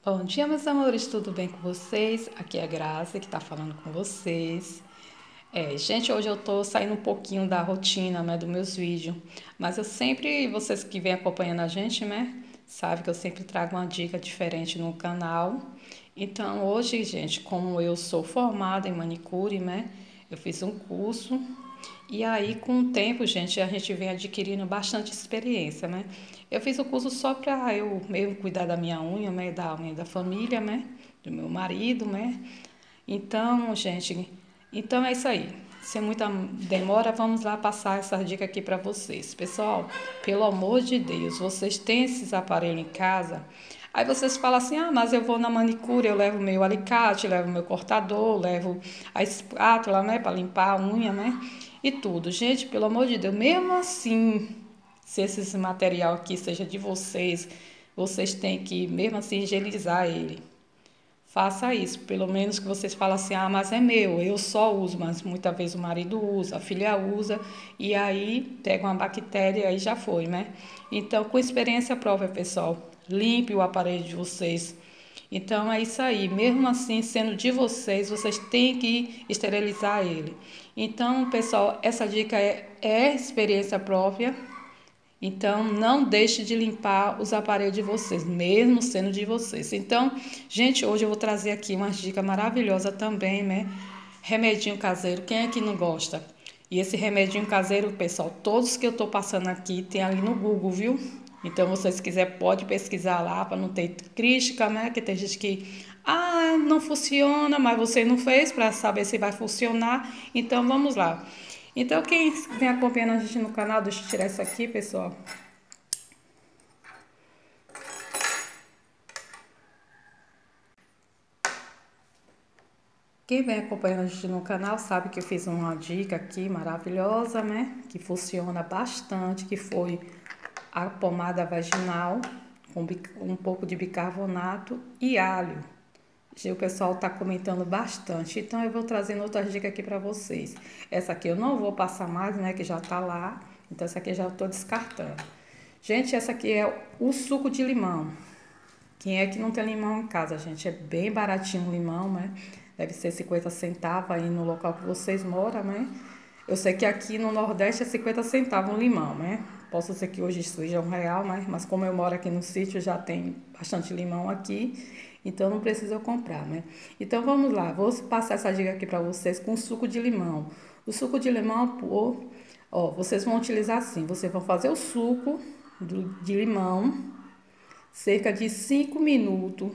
Bom dia, meus amores, tudo bem com vocês? Aqui é a Graça que tá falando com vocês. Gente, hoje eu tô saindo um pouquinho da rotina, né, dos meus vídeos, mas eu sempre, vocês que vêm acompanhando a gente, né, sabe que eu sempre trago uma dica diferente no canal. Então, hoje, gente, como eu sou formada em manicure, né, eu fiz um curso e aí, com o tempo, gente, a gente vem adquirindo bastante experiência, né? Eu fiz o curso só para eu mesmo cuidar da minha unha, né? Da unha da família, né? Do meu marido, né? Então, gente, então é isso aí. Sem muita demora, vamos lá passar essa dica aqui para vocês. Pessoal, pelo amor de Deus, vocês têm esses aparelhos em casa? Aí vocês falam assim, ah, mas eu vou na manicure, eu levo meu alicate, levo meu cortador, levo a espátula, né, para limpar a unha, né, e tudo. Gente, pelo amor de Deus, mesmo assim, se esse material aqui seja de vocês, vocês têm que, mesmo assim, higienizar ele. Faça isso, pelo menos que vocês falem assim, ah, mas é meu, eu só uso, mas muitas vezes o marido usa, a filha usa, e aí pega uma bactéria e aí já foi, né? Então, com experiência própria, pessoal, limpe o aparelho de vocês. Então, é isso aí, mesmo assim, sendo de vocês, vocês têm que esterilizar ele. Então, pessoal, essa dica é experiência própria. Então, não deixe de limpar os aparelhos de vocês, mesmo sendo de vocês. Então, gente, hoje eu vou trazer aqui uma dica maravilhosa também, né? Remedinho caseiro, quem é que não gosta? E esse remedinho caseiro, pessoal, todos que eu tô passando aqui tem ali no Google, viu? Então, vocês quiserem, pode pesquisar lá para não ter crítica, né? Que tem gente que, ah, não funciona, mas você não fez para saber se vai funcionar. Então, vamos lá. Então, quem vem acompanhando a gente no canal, deixa eu tirar isso aqui, pessoal. Quem vem acompanhando a gente no canal sabe que eu fiz uma dica aqui maravilhosa, né? Que funciona bastante, que foi a pomada vaginal com um pouco de bicarbonato e alho. O pessoal está comentando bastante, então eu vou trazendo outras dicas aqui para vocês. Essa aqui eu não vou passar mais, né, que já está lá, então essa aqui eu já estou descartando. Gente, essa aqui é o suco de limão. Quem é que não tem limão em casa, gente? É bem baratinho o limão, né? Deve ser 50 centavos aí no local que vocês moram, né? Eu sei que aqui no Nordeste é 50 centavos um limão, né? Posso ser que hoje seja R$ 1, né? Mas como eu moro aqui no sítio, já tem bastante limão aqui, então não precisa eu comprar, né? Então vamos lá, vou passar essa dica aqui para vocês com suco de limão. O suco de limão, ó, vocês vão utilizar assim, vocês vão fazer o suco de limão, cerca de 5 minutos.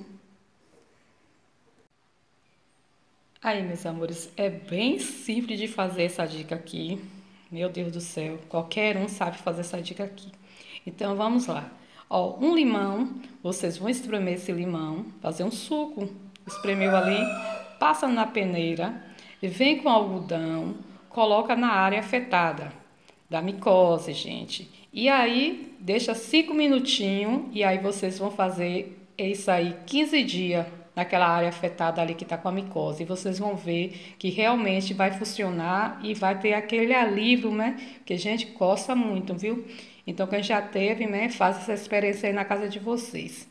Aí, meus amores, é bem simples de fazer essa dica aqui. Meu Deus do céu, qualquer um sabe fazer essa dica aqui. Então, vamos lá. Ó, um limão, vocês vão espremer esse limão, fazer um suco. Espremeu ali, passa na peneira, vem com algodão, coloca na área afetada da micose, gente. E aí, deixa 5 minutinhos e aí vocês vão fazer isso aí 15 dias naquela área afetada ali que tá com a micose. E vocês vão ver que realmente vai funcionar e vai ter aquele alívio, né? Que a gente gosta muito, viu? Então, quem já teve, né, faz essa experiência aí na casa de vocês.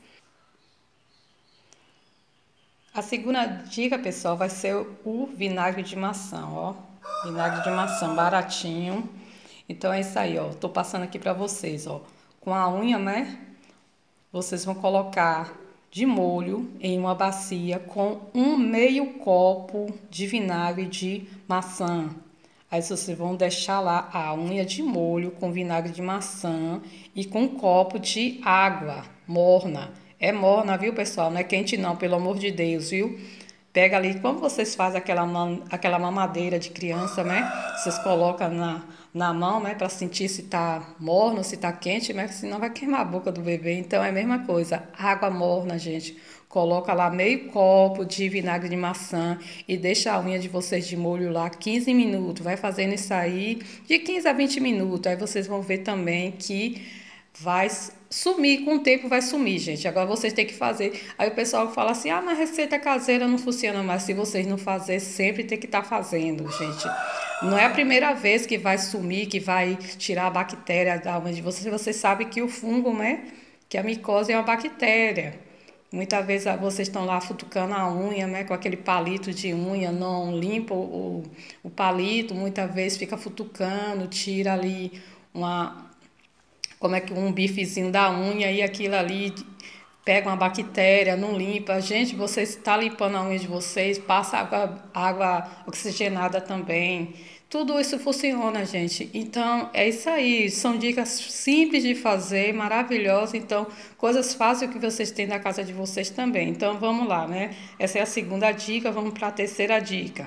A segunda dica, pessoal, vai ser o vinagre de maçã, ó. Vinagre de maçã baratinho. Então é isso aí, ó. Tô passando aqui pra vocês, ó. Com a unha, né? Vocês vão colocar de molho em uma bacia com um meio copo de vinagre de maçã. Aí vocês vão deixar lá a unha de molho com vinagre de maçã e com um copo de água morna. É morna, viu, pessoal? Não é quente não, pelo amor de Deus, viu? Pega ali, como vocês fazem aquela mamadeira de criança, né? Vocês colocam na mão, né? Para sentir se tá morno, se tá quente, né? Senão vai queimar a boca do bebê. Então é a mesma coisa. Água morna, gente. Coloca lá meio copo de vinagre de maçã e deixa a unha de vocês de molho lá 15 minutos. Vai fazendo isso aí de 15 a 20 minutos. Aí vocês vão ver também que vai sumir, com o tempo vai sumir, gente. Agora vocês têm que fazer. Aí o pessoal fala assim: ah, mas receita caseira não funciona mais. Se vocês não fazerem, sempre tem que estar fazendo, gente. Não é a primeira vez que vai sumir, que vai tirar a bactéria da unha de vocês. Vocês sabem que o fungo, né? Que a micose é uma bactéria. Muitas vezes vocês estão lá futucando a unha, né, com aquele palito de unha, não limpa o palito, muitas vezes fica futucando, tira ali uma, como é que um bifezinho da unha e aquilo ali pega uma bactéria, não limpa. Gente, você está limpando a unha de vocês, passa água oxigenada também. Tudo isso funciona, gente. Então, é isso aí. São dicas simples de fazer, maravilhosas. Então, coisas fáceis que vocês têm na casa de vocês também. Então, vamos lá, né? Essa é a segunda dica, vamos para a terceira dica.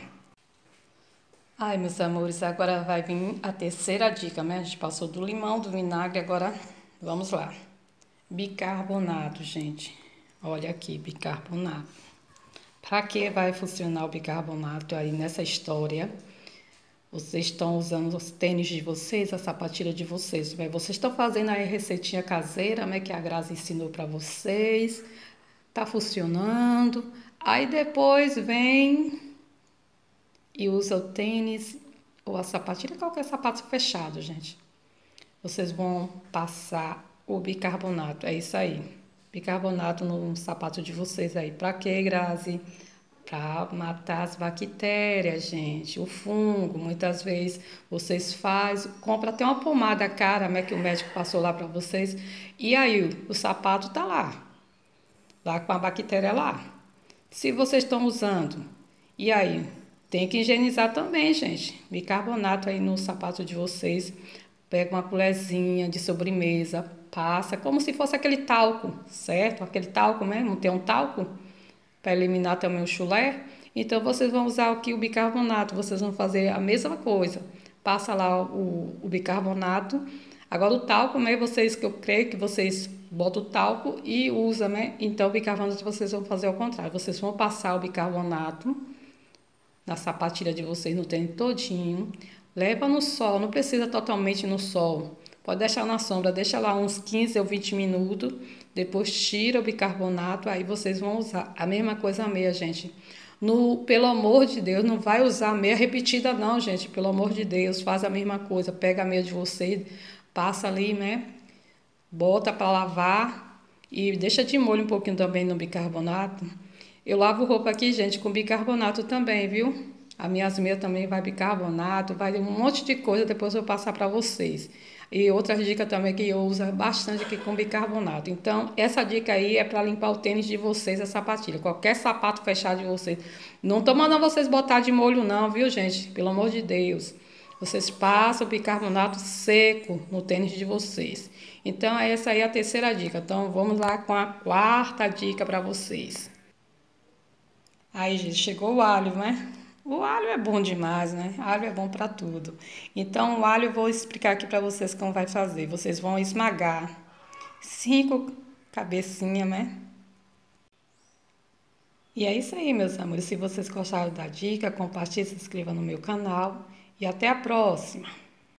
Ai, meus amores, agora vai vir a terceira dica, né? A gente passou do limão, do vinagre, agora vamos lá. Bicarbonato, gente. Olha aqui, bicarbonato. Para que vai funcionar o bicarbonato aí nessa história? Vocês estão usando os tênis de vocês, a sapatilha de vocês. Vocês estão fazendo aí a receitinha caseira, né? Que a Grazi ensinou para vocês. Tá funcionando. Aí depois vem e usa o tênis ou a sapatilha, qualquer sapato fechado, gente. Vocês vão passar o bicarbonato, é isso aí. Bicarbonato no sapato de vocês aí. Pra quê, Grazi? Pra matar as bactérias, gente. O fungo, muitas vezes vocês compra até uma pomada cara, né, que o médico passou lá pra vocês. E aí, o sapato tá lá com a bactéria lá. Se vocês estão usando, e aí? Tem que higienizar também, gente. Bicarbonato aí no sapato de vocês. Pega uma colherzinha de sobremesa, passa como se fosse aquele talco, certo? Aquele talco mesmo, tem um talco para eliminar também o chulé. Então vocês vão usar aqui o bicarbonato, vocês vão fazer a mesma coisa. Passa lá o bicarbonato. Agora o talco, né? Vocês que eu creio que vocês botam o talco e usam, né? Então o bicarbonato vocês vão fazer ao contrário. Vocês vão passar o bicarbonato na sapatilha de vocês no tênis todinho. Leva no sol, não precisa totalmente no sol. Pode deixar na sombra, deixa lá uns 15 ou 20 minutos. Depois tira o bicarbonato, aí vocês vão usar. A mesma coisa a meia, gente. Pelo amor de Deus, não vai usar a meia repetida não, gente. Pelo amor de Deus, faz a mesma coisa. Pega a meia de vocês, passa ali, né? Bota para lavar e deixa de molho um pouquinho também no bicarbonato. Eu lavo roupa aqui, gente, com bicarbonato também, viu? As minhas meias também vai bicarbonato, vai um monte de coisa, depois eu vou passar para vocês. E outra dica também que eu uso bastante aqui com bicarbonato. Então, essa dica aí é para limpar o tênis de vocês, a sapatilha. Qualquer sapato fechado de vocês. Não tô mandando vocês botar de molho não, viu, gente? Pelo amor de Deus. Vocês passam o bicarbonato seco no tênis de vocês. Então, essa aí é a terceira dica. Então, vamos lá com a quarta dica para vocês. Aí, gente, chegou o alho, né? O alho é bom demais, né? Alho é bom para tudo. Então, o alho eu vou explicar aqui para vocês como vai fazer. Vocês vão esmagar 5 cabecinhas, né? E é isso aí, meus amores. Se vocês gostaram da dica, compartilhe, se inscreva no meu canal e até a próxima.